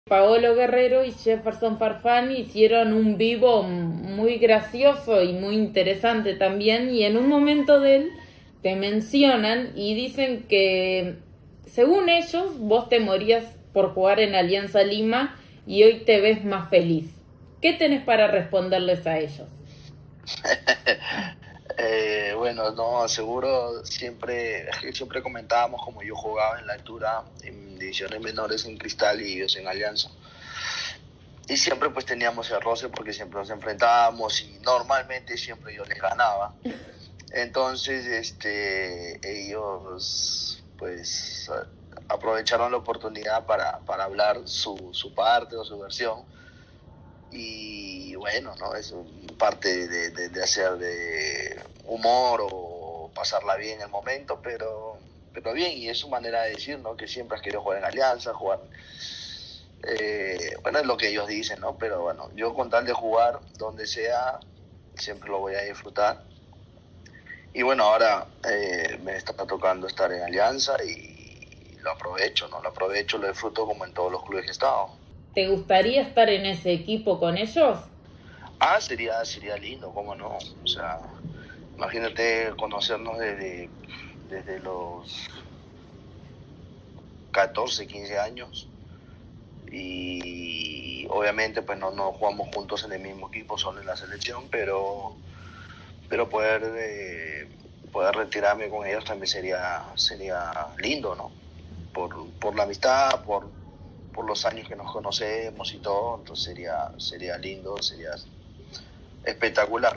Paolo Guerrero y Jefferson Farfán hicieron un vivo muy gracioso y muy interesante también, y en un momento de él te mencionan y dicen que, según ellos, vos te morías por jugar en Alianza Lima y hoy te ves más feliz. ¿Qué tenés para responderles a ellos? Bueno, no, seguro siempre comentábamos como yo jugaba en la altura, en divisiones menores en Cristal y ellos en Alianza. Y siempre pues teníamos el roce porque siempre nos enfrentábamos y normalmente siempre yo les ganaba. Entonces, ellos pues aprovecharon la oportunidad para hablar su parte o su versión. Y bueno, ¿no? Es parte de hacer de humor o pasarla bien en el momento, pero bien, y es su manera de decir, ¿no? Que siempre has querido jugar en Alianza, jugar, bueno, es lo que ellos dicen, ¿no? Pero bueno, yo con tal de jugar donde sea, siempre lo voy a disfrutar. Y bueno, ahora me está tocando estar en Alianza y lo aprovecho, ¿no? Lo aprovecho, lo disfruto como en todos los clubes que he estado. ¿Te gustaría estar en ese equipo con ellos? Sería lindo, cómo no. O sea, imagínate conocernos desde los 14 15 años y obviamente pues no jugamos juntos en el mismo equipo, solo en la selección, pero poder retirarme con ellos también sería lindo, ¿no? Por la amistad, por los años que nos conocemos y todo, entonces sería lindo, sería espectacular.